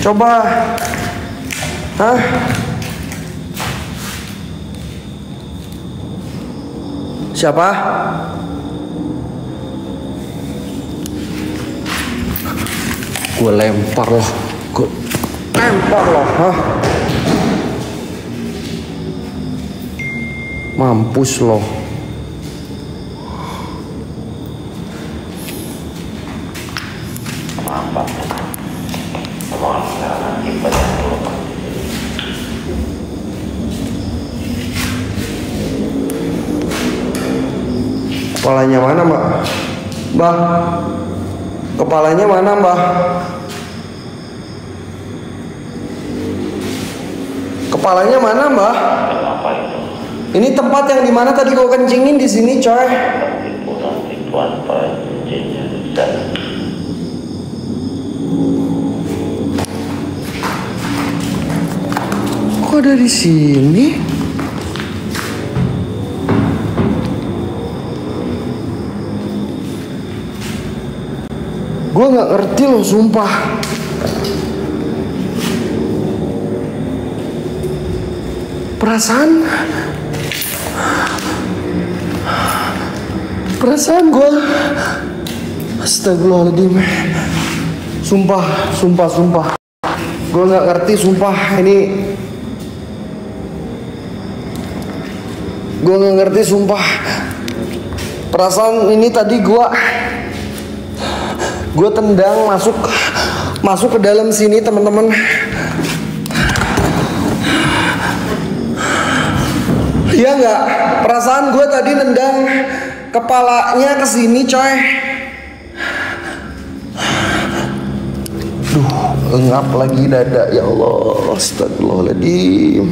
Coba. Hah? Siapa? Gue lempar loh. Gue lempar loh. Hah? Mampus loh. Kepalanya mana, Mbak? Mbak, kepalanya mana, Mbak? Kepalanya mana, Mbak? Ini tempat yang dimana tadi kau kencingin di sini, coy. Kok ada di sini? Gue nggak ngerti loh, sumpah. Perasaan gue, astagfirullahaladzim. Sumpah. Gue nggak ngerti, sumpah. Gue nggak ngerti, sumpah. Perasaan ini tadi gue tendang masuk ke dalam sini, teman-teman. Iya nggak? Perasaan gue tadi nendang kepalanya ke sini, coy. Duh, engap lagi dada, ya Allah, astagfirullahaladzim.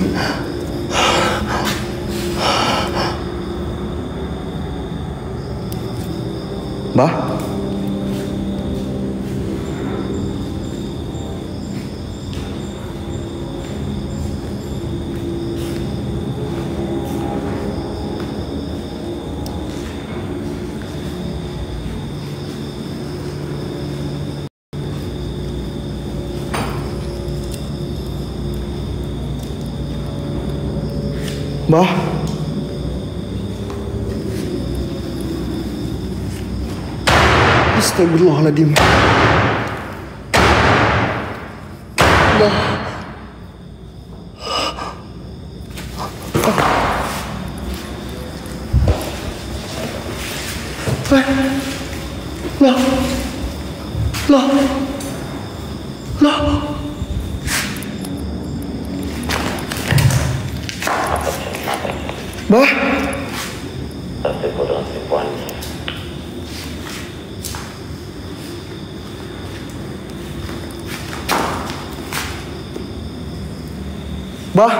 Mbah? Mbah? Astagfirullahaladzim. Mbah. Loh. Bah, tertipu dengan tipuannya. Bah,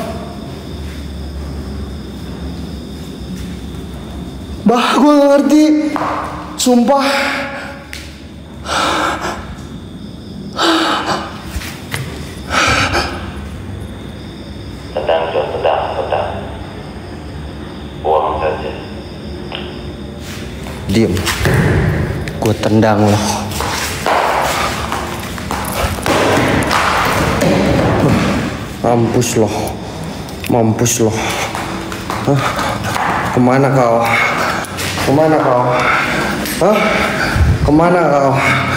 gue gak ngerti, sumpah. Sedang. Uang saja. Diam. Gue tendang loh. Mampus loh. Hah? Kemana kau? Hah? Kemana kau?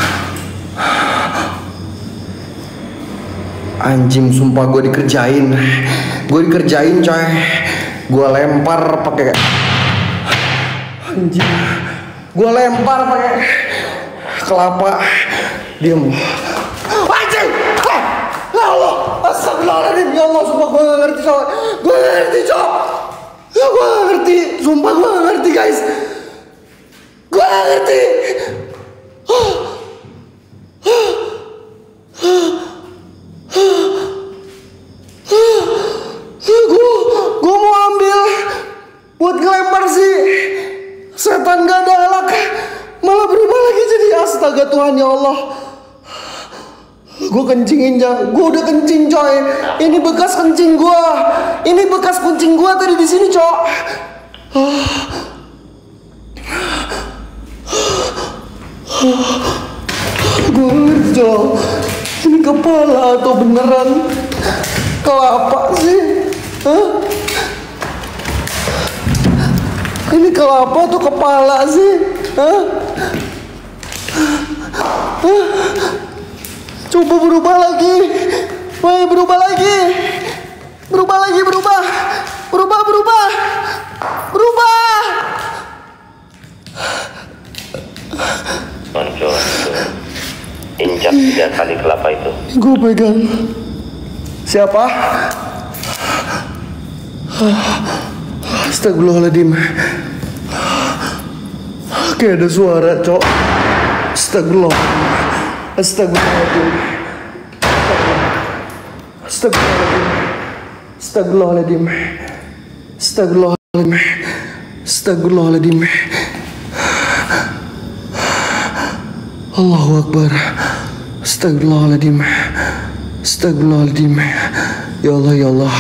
Anjing, sumpah gue dikerjain. Coy. Gue lempar pakai anjing. Gue lempar pakai kelapa. Diam. Anjing. Ya Allah, astagfirullahaladzim. Ya Allah, sumpah gue gak ngerti, coy. Gue gak ngerti. Sumpah gue gak ngerti, guys. Gue gak ngerti. Gue mau ambil buat ngelempar sih. Setan gak ada alak, malah berubah lagi jadi astaga Tuhan, ya Allah. Gue kencingin, gue udah kencing, coy. Ini bekas kencing gue. Tadi di sini, cok. Gue ngerti, cok. Ini kepala atau beneran kelapa sih? Hah? Ini kelapa atau kepala sih? Hah? Hah? Coba berubah lagi. Woi, berubah lagi. Berubah lagi, berubah. Berubah. Muncul itu. Injak 3 kali kelapa itu. Gue pegang. Siapa? Astagfirullahaladzim. Kayak ada suara, Cok. Astagfirullahaladzim. Allahu Akbar. Astagfirullahaladzim. Ya Allah, ya Allah.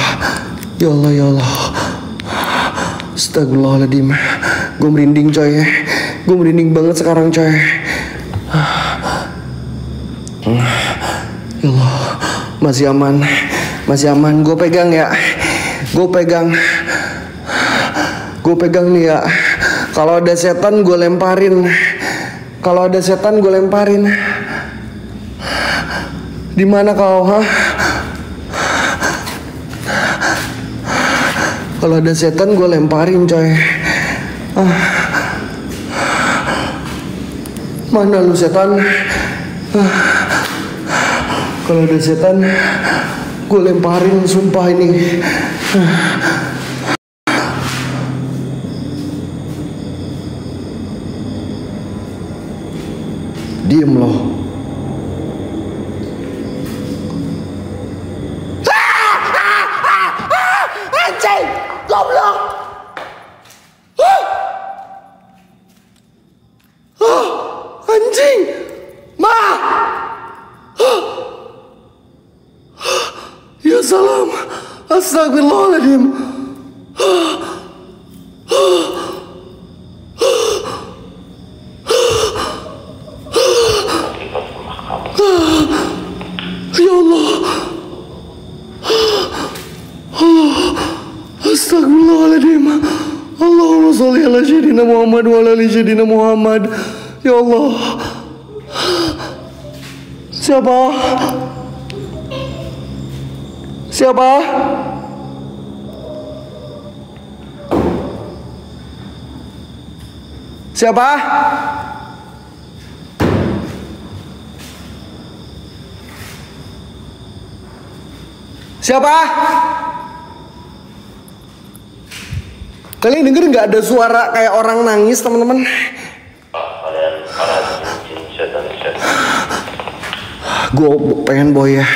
Astagfirullahaladzim. Gue merinding, coy. Gue merinding banget sekarang, coy. Ya Allah. Masih aman. Gue pegang ya. Gue pegang nih ya. Kalau ada setan gue lemparin. Di mana kau, ha? Kalau ada setan gue lemparin, coy. Mana lu setan? Kalau ada setan gue lemparin, sumpah ini. Diem loh. Anjing, goblok. Anjing, ma. Ya salam. Astagfirullahaladzim. Ya Allah. Astagfirullahaladzim. Allahumma sholli ala sayyidina Muhammad wa ala ali sayyidina Muhammad. Ya Allah. Siapa? Siapa? Siapa? Siapa? Kalian denger nggak ada suara kayak orang nangis, teman-teman? Gue pengen boy ya.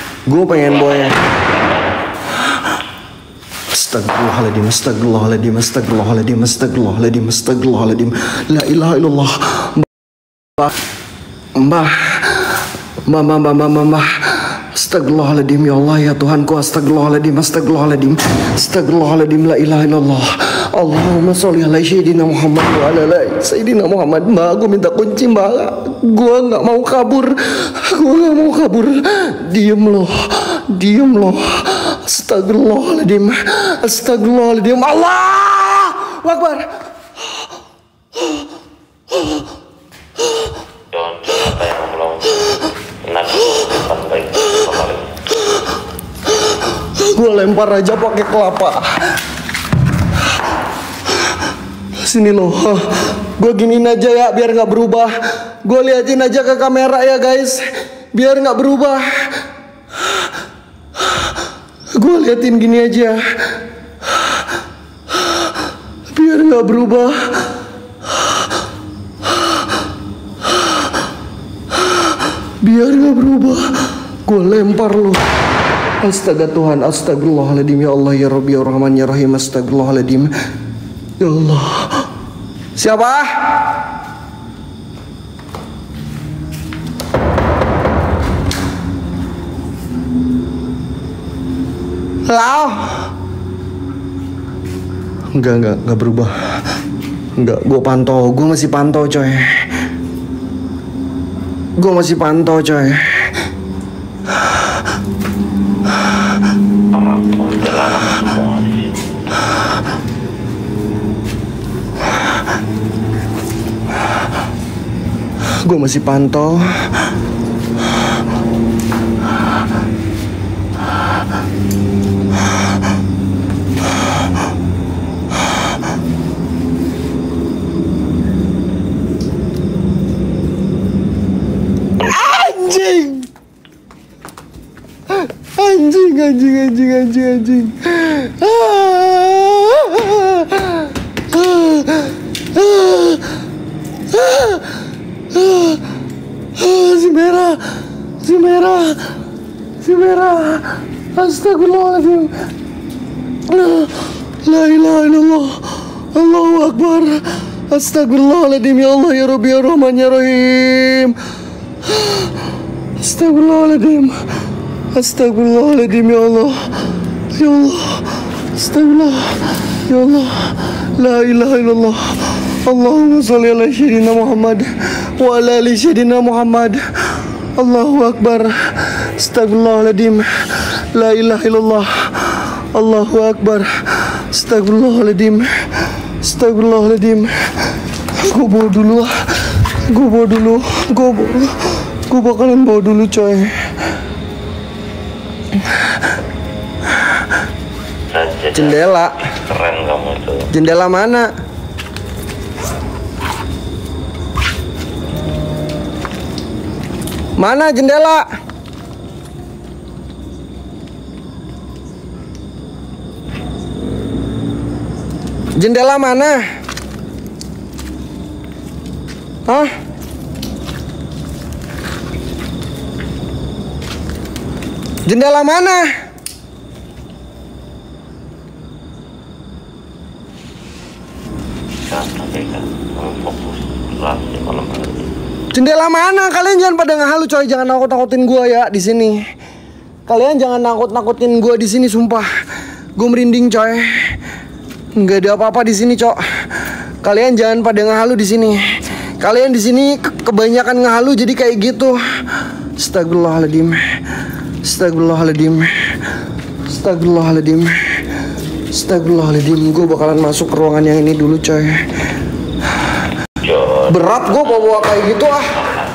Astagfirullahaladzim. La ilaha illallah. Mbah. Astagfirullahaladzim, ya Allah, ya Tuhanku. Astagfirullahaladzim. La ilaha illallah. Allahumma sholli ala sayyidina Muhammad wa ala ali sayyidina Muhammad. Mbak, gue minta kunci, Mbak. Gue nggak mau kabur. Diem loh. Astagfirullahaladzim. Allah Akbar. Apa yang gue lempar aja pakai kelapa. Sini loh. Gue giniin aja ya biar nggak berubah. Gue liatin aja ke kamera ya guys, biar nggak berubah. Gue liatin gini aja biar nggak berubah. Gue lempar loh. Astaga Tuhan, astagfirullahaladzim, ya Allah, ya Rabbi, ya Rahman, ya Rahim, astagfirullahaladzim. Ya Allah. Siapa? Halo? Enggak berubah. Enggak, gue masih pantau coy. Para kuntilanak semua di sini. Gue masih pantau. Anjing. Si merah. Astagfirullahaladzim. La ilaha illallah. Allahu Akbar. Astagfirullahaladzim. Ya Allah, ya Rabbi, ya Rahman, ya Rahim. Astagfirullahaladzim. Astagfirullahaladzim, ya Allah. Ya Allah. Astagfirullah. Ya Allah. La ilaha illallah. Allahumma sholli ala sayyidina Muhammad wa ala ali sayyidina Muhammad. Allahu Akbar. Astagfirullahaladzim. La ilaha illallah. Allahu Akbar. Astagfirullahaladzim. Astagfirullahaladzim. Gue bawa dulu. Gue bakalan bawa dulu, coy. Jendela. Keren kamu itu. Jendela mana? Mana jendela? Jendela mana? Hah? Jendela mana? Fokus kelas di malam hari. Jendela mana? Kalian jangan pada ngehalu, coy. Jangan nakut-nakutin gua ya di sini. Kalian jangan nakut-nakutin gua di sini, sumpah. Gua merinding, coy. Nggak ada apa-apa di sini, cok. Kalian jangan pada ngehalu di sini. Kalian di sini kebanyakan ngehalu jadi kayak gitu. Astagfirullahaladzim. Astagfirullahaladzim. Astagfirullahaladzim. Astagfirullahaladzim. Gue bakalan masuk ke ruangan yang ini dulu, coy. Berat gue bawa kayak gitu, ah.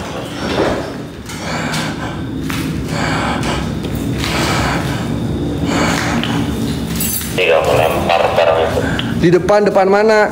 Tinggal melempar barang itu. Di depan mana?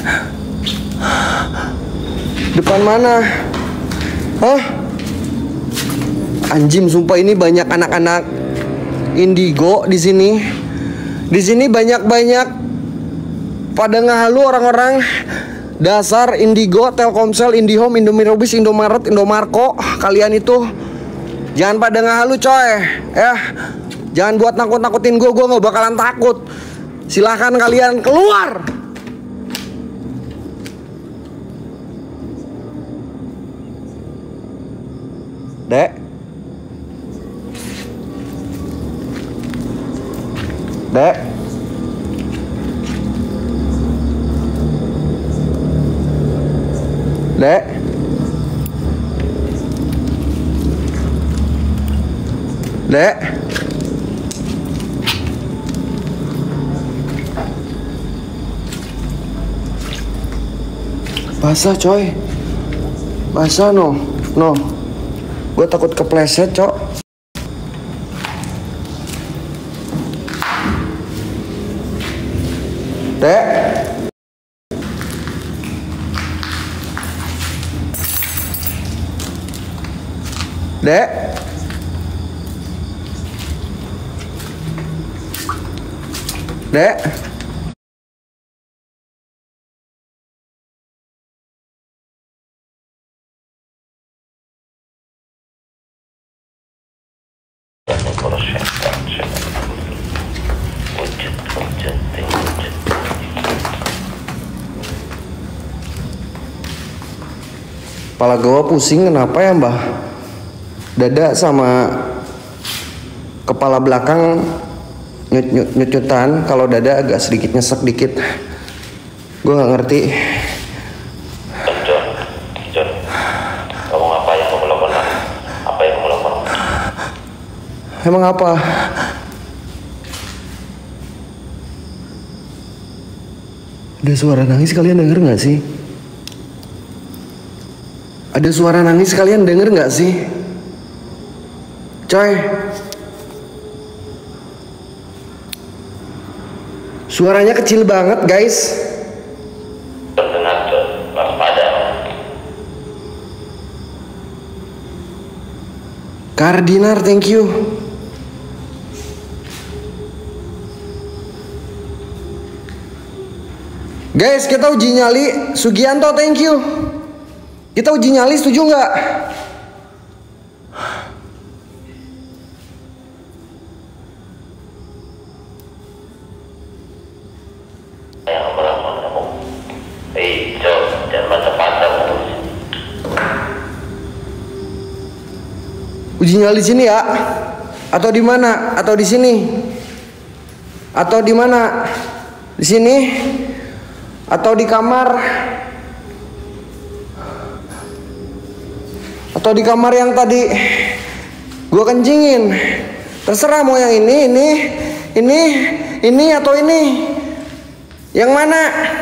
Depan mana? Hah? Anjing, sumpah ini banyak anak-anak indigo di sini. Di sini banyak pada ngehalu orang-orang dasar indigo, Telkomsel, Indihome, Indomirobis, Indomaret, Indomarko. Kalian itu jangan pada ngehalu, coy. Ya, jangan buat nakut-nakutin gue nggak bakalan takut. Silahkan kalian keluar. Dek. Dek. Dek. Dek. Basah, coy. Basah, no. Gue takut kepleset, cok. Dek. Dek. Dek. Kepala gue pusing, kenapa ya, Mbah? Dada sama kepala belakang nyut-nyutan. Kalau dada agak sedikit nyesek dikit. Gue nggak ngerti. John, kamu apa yang kamu lakukan? Apa yang kamu lakukan? Emang apa? Ada suara nangis, kalian denger gak sih? Ada suara nangis, kalian denger gak sih? Coy, suaranya kecil banget guys. Terdengar waspada. Kardinar, thank you. Guys, kita uji nyali. Sugianto, thank you. Kita uji nyali, setuju nggak? Yang melakukan kamu. Jauh dan mata-mata Uji nyali sini ya? Atau di mana? Atau di sini? Atau di mana? Di sini? Atau di kamar? Atau di kamar yang tadi gua kencingin? Terserah mau yang ini atau ini. Yang mana?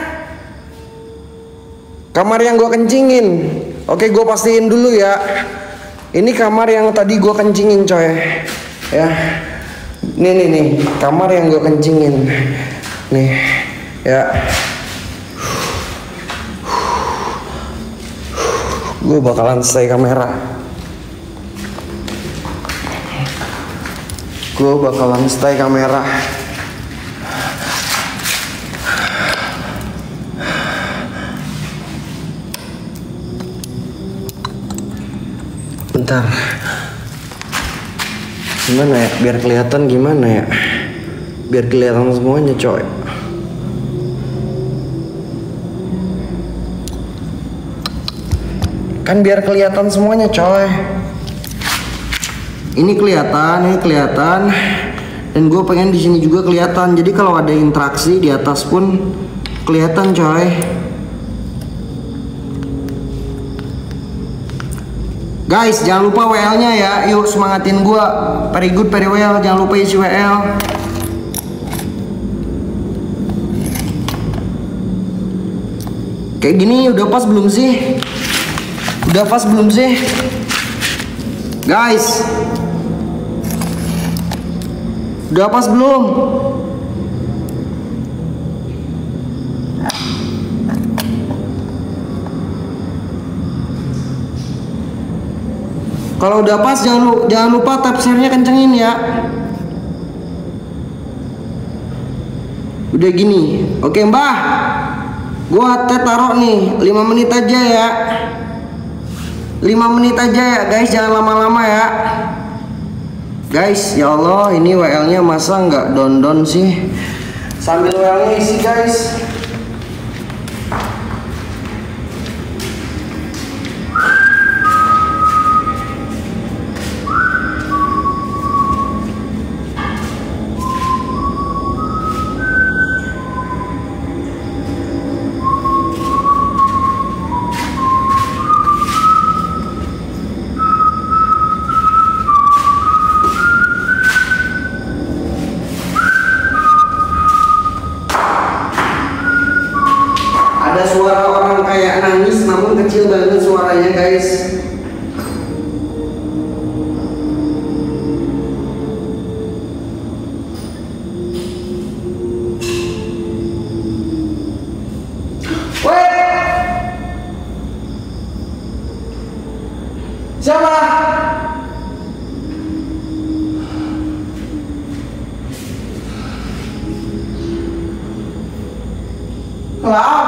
Kamar yang gua kencingin. Oke, gua pastiin dulu ya. Ini kamar yang tadi gua kencingin, coy. Ya. Nih, kamar yang gua kencingin. Nih. Ya. Gue bakalan stay kamera. Bentar. Gimana ya? Biar kelihatan gimana ya? Biar kelihatan semuanya, coy. Kan biar kelihatan semuanya, coy. Ini kelihatan, dan gue pengen di sini juga kelihatan. Jadi kalau ada interaksi di atas pun kelihatan, coy. Guys, jangan lupa WL-nya ya. Yuk semangatin gue. Very good, very well. Jangan lupa isi WL. Kayak gini udah pas belum sih? Udah pas belum sih? Guys, udah pas belum? Kalau udah pas jangan lupa tap share-nya kencengin ya. Udah gini. Oke, Mbah. Gua taruh nih 5 menit aja ya. 5 menit aja ya guys, jangan lama-lama ya guys. Ya Allah, ini WL nya masa nggak don sih? Sambil WL nya isi guys. Ada suara orang kayak nangis namun kecil banget suaranya guys. Woi, siapa? Lah.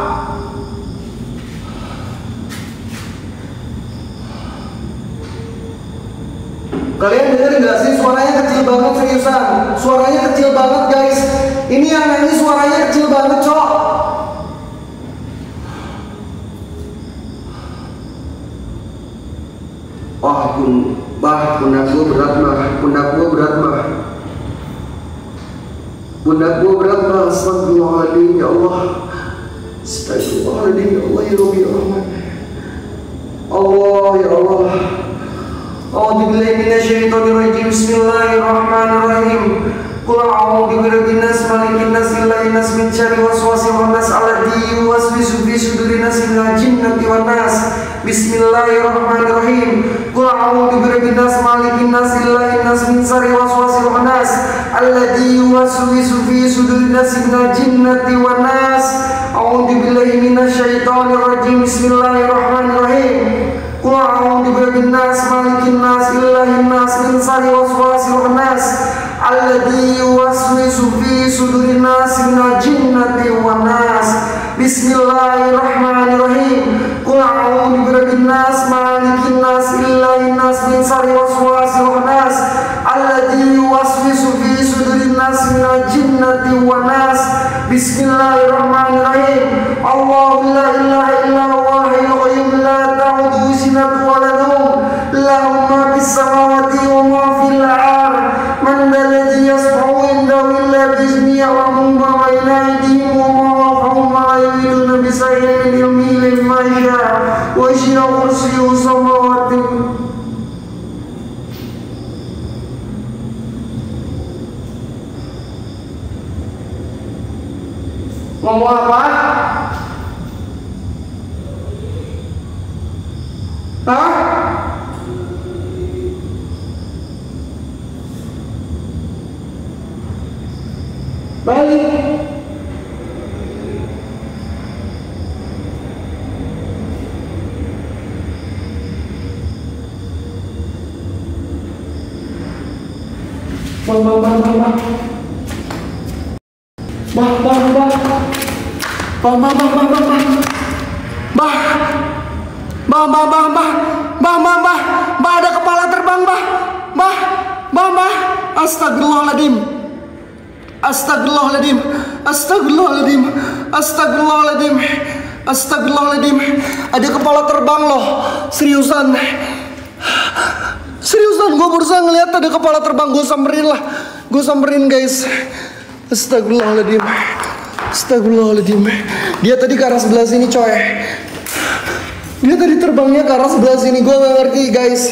Kalian denger gak sih? Suaranya kecil banget, seriusan. Suaranya kecil banget guys. Ini yang nangis suaranya kecil banget, cok. Wah, pundak gue berat mah. Pundak gue berat mah. Astagfirullahaladzim, ya Allah. Astagfirullahaladzim, ya Allah, ya Rabbi, ya Rahman. Allah, ya Allah. A'udzubillahi minasyaitonirrajim. Bismillahirrahmanirrahim. Qul a'udzu birabbin nas, malikin nas, ilahin nas, min syarri waswasil khannas alladzi yuwaswisu fi sudurin nas minal jinnati wan nas. Bismillahirrahmanirrahim. Qul a'udzu birabbin nas, malikin nas, ilahin nas, min syarri waswasil khannas alladzi yuwaswisu fi sudurin nas minal jinnati wan nas. A'udzu billahi minasyaitonir rajim. Bismillahirrahmanirrahim. Qul a'udzu birabbin nas, malikin nas, ilahin nas, min syarri waswasil khannas alladzi yuwaswisu fi sudurin nas minal jinnati wan nas. Bismillahirrahmanirrahim. Qul a'udzu birabbin nas, malikin nas, ilahin nas, min syarri waswasil khannas alladzi yuwaswisu fi sudurin nas minal jinnati wan nas. Bismillahirrahmanirrahim. Allahu la ilaha illa huwal hayyul qayyum la ta'khudhuhu sinatun wa la nawm lahu ma fis samawati wa ma fil ardh. Man alladhi yashfa'u indahu illa bi'idznihi ya'lamu ma bayna aydihim wa ma khalfahum wa la yuhituna bi shay'in min ilmihi illa ma sha'a wa wasi'a kursiyyuhu samawati. Ngomong apa? Hah? Balik. Bah, ada kepala terbang, bah, astagfirullahaladzim, astagfirullahaladzim, astagfirullahaladzim, astagfirullahaladzim, astagfirullahaladzim, ada kepala terbang loh, seriusan, gue berusaha ngeliat ada kepala terbang, gue samperin guys, astagfirullahaladzim, astagfirullahaladzim, dia tadi ke arah sebelah sini coy. Dia tadi terbangnya ke arah sebelah sini, gue gak ngerti guys.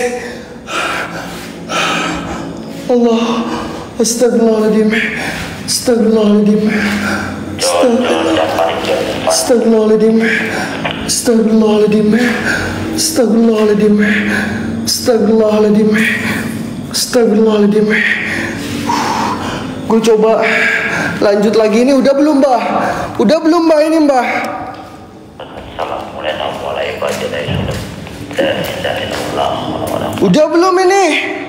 Allah, astagfirullahaladzim, astagfirullahaladzim, astagfirullahaladzim, astagfirullahaladzim, astagfirullahaladzim, astagfirullahaladzim, astagfirullahaladzim. Gue coba lanjut lagi, ini udah belum mbah? Udah belum mbah ini mbah? Udah belum ini?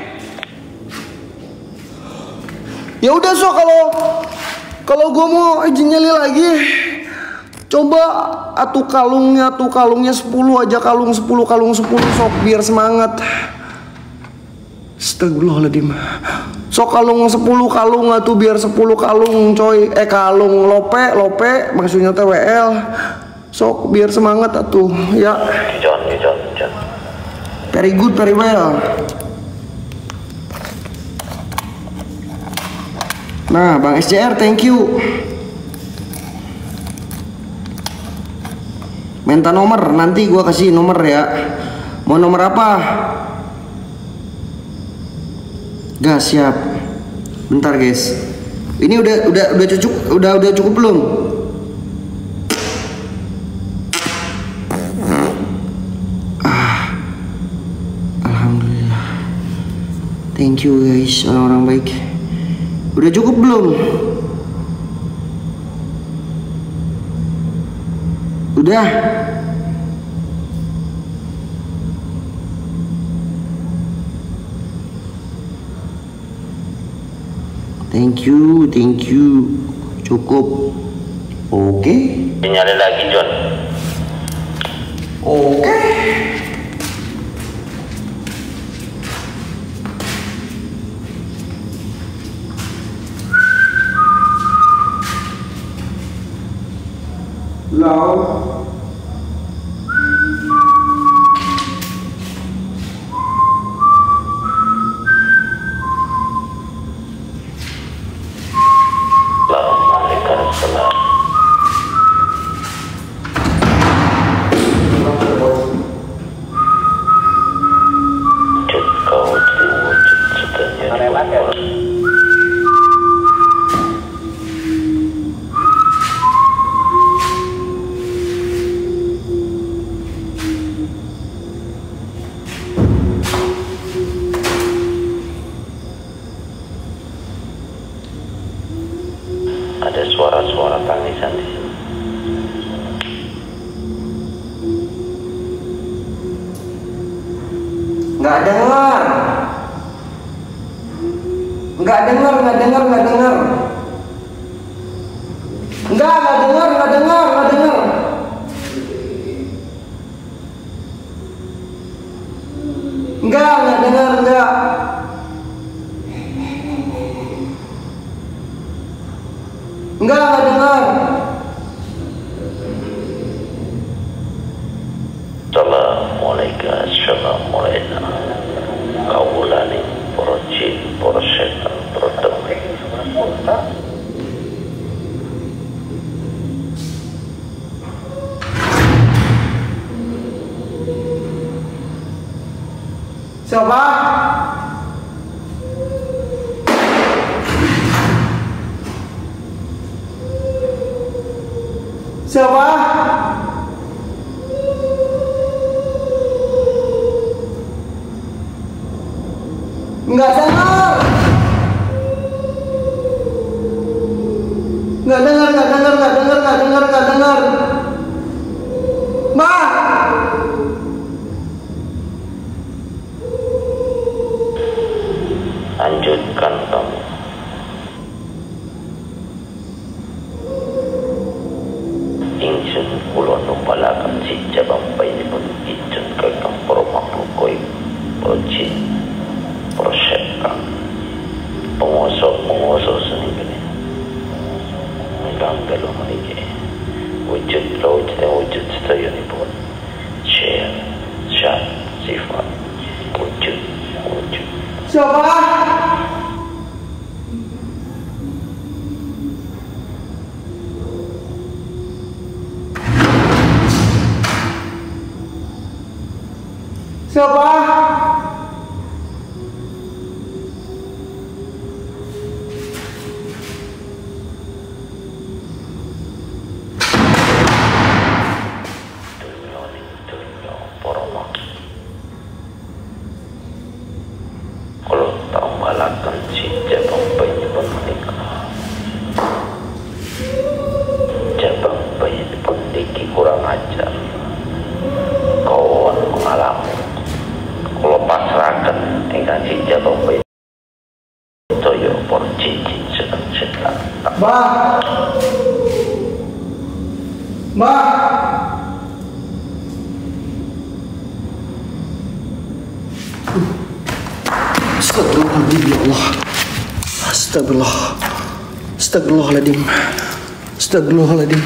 Ya udah, so kalau gue mau izin nyali lagi, coba atuh kalungnya 10 aja, kalung 10 sok biar semangat. Astagfirullahaladzim. Sok kalung 10 kalung atuh biar 10 kalung coy. Kalung lope maksudnya TWL. Sok biar semangat atuh ya. John. Very good, very well. Nah, Bang SCR, thank you. Minta nomor, nanti gua kasih nomor ya. Mau nomor apa? Gas, siap. Bentar guys. Ini udah cukup belum? Alhamdulillah. Thank you guys, orang-orang baik. Udah cukup belum? Udah. Thank you. Cukup. Oke. Nyari lagi John. Oke. Lalu Cukup. Nggak dengar. Nggak dengar. Assalamualaikum. Kaulani para jin, para setan, para demit. Siapa? Siapa? Nggak dengar. Mbak. Lanjutkan kamu. Ingsun kula numpalaken si jabang painipun ijun kakang para makhluk gaib, para jin, para setan, penguasa seni kene. Ingkang dalu meniki wujud sedayanipun syat sifat wujud. Siapa? Siapa? Dunia para makhluk. Kalau tambalaken si jabang bainipun menika. Jabang bainipun niki kurang ajar. Kawan mengalami. Kalau pasraken ingkang si jabang bain toyo para jin setan. Mbak. Astagfirullahaladzim ya Allah. Astagfirullahaladzim.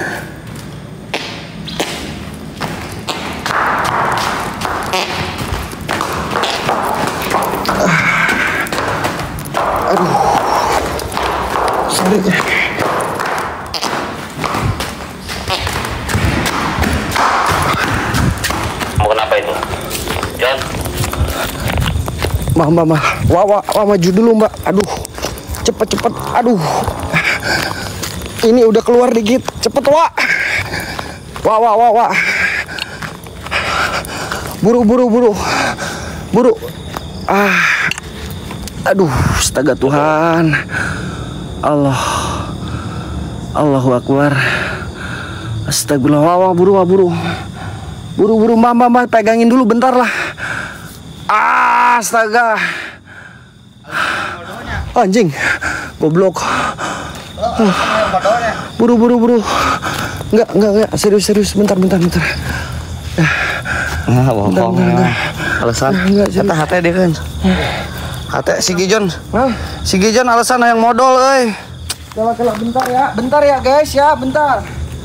Aduh. Sulit ya. Mau kenapa itu? John? Mbak, maju dulu Mbak. Aduh, cepet. Aduh, ini udah keluar dikit. Cepet Wak. Buru. Aduh, astaga Tuhan. Allahu Akbar. Astagfirullah. Buru. Mbak, pegangin dulu bentar lah. Astaga. Anjing. Goblok. Buru. Enggak. Serius. Bentar. Bohong. Alasan. Hati dia kan. Hati si Gijon. Si Gijon alasan yang modal euy. Kela bentar ya guys ya, bentar.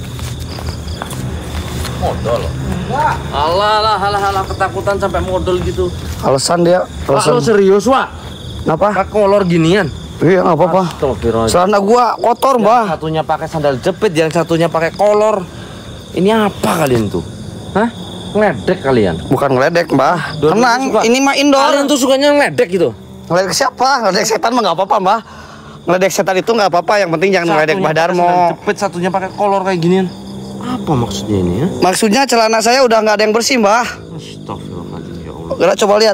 Modal. Ya. Alah ketakutan sampai modal gitu. Alasan dia. Alasan. Lo serius, Wak? Kenapa? Pakai kolor ginian. Iya, enggak apa-apa. Celana gua kotor, Mbah. Yang satunya pakai sandal jepit, yang satunya pakai kolor. Ini apa kalian tuh? Hah? Ngeledek kalian? Bukan ngeledek, Mbah. Tenang, ini mah indoor. Kalian tuh sukanya ngeledek gitu. Ngeledek siapa? Ngeledek setan mah enggak apa-apa, Mbah. Ngeledek setan itu enggak apa-apa, yang penting jangan ngeledek Mbah Darmo. Sandal jepit, satunya pakai kolor kayak ginian. Apa maksudnya ini ya? Maksudnya celana saya udah nggak ada yang bersih, Mbah. Astagfirullahaladzim, ya Allah. Gerak coba lihat.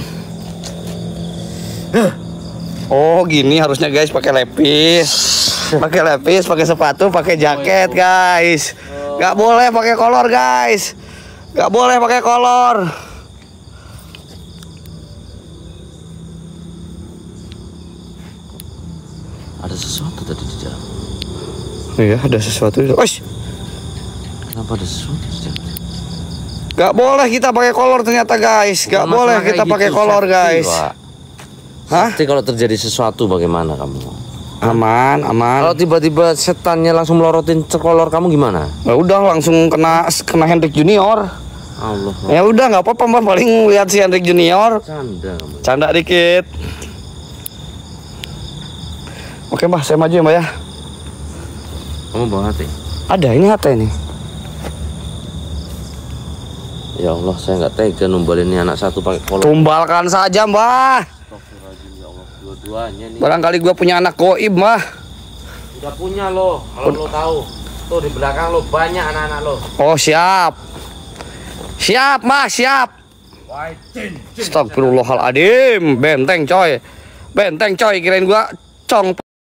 Oh, gini harusnya guys, pakai lepis. Pakai sepatu, pakai jaket, guys. Nggak boleh pakai kolor, guys. Nggak boleh pakai kolor. Ada sesuatu tadi di dalam. Iya, ada sesuatu. Oish. Kenapa ada sesuatu di dalam? Gak boleh kita pakai kolor ternyata guys. Gak Bukan boleh masalah kita kayak pakai gitu, kolor safety, guys. Pak. Hah? Nanti kalau terjadi sesuatu bagaimana kamu? Aman, aman. Kalau tiba-tiba setannya langsung melorotin kolor kamu gimana? Ya udah langsung kena Hendrik Junior. Allah. Ya udah nggak apa-apa Mbak, paling lihat si Hendrik Junior. Canda kamu. Canda dikit. Oke Mbak, saya maju ya Mbak ya. Kamu bawa hati? Ada ini HT nih. Ya Allah, saya nggak tega numbalin ini anak satu pakai kolor. Tumbalkan saja Mbak. Astagfirullahaladzim, ya Allah, dua-duanya nih. Barangkali gua punya anak goib Mbak. Udah punya lo, kalau lo tahu. Tuh di belakang lo banyak anak-anak lo. Oh siap. Siap Mbak, siap. Astagfirullahaladzim. Benteng coy. Benteng coy, kirain gua cong.